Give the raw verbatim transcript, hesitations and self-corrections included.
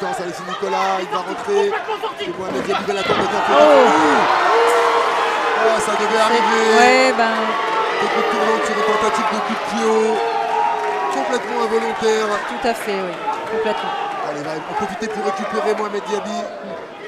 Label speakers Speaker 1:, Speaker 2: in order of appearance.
Speaker 1: distance, Alexis Nicolas, il va rentrer. C'est Mohamed Diaby va la tomber dans le
Speaker 2: Oh.
Speaker 1: Ah, ça devait arriver.
Speaker 2: Ouais, ben.
Speaker 1: Des coups de tournante sur une tentative de coup de pied haut. Complètement involontaire.
Speaker 2: Tout à fait, oui. Complètement.
Speaker 1: Allez, va en profiter pour récupérer Mohamed Diaby.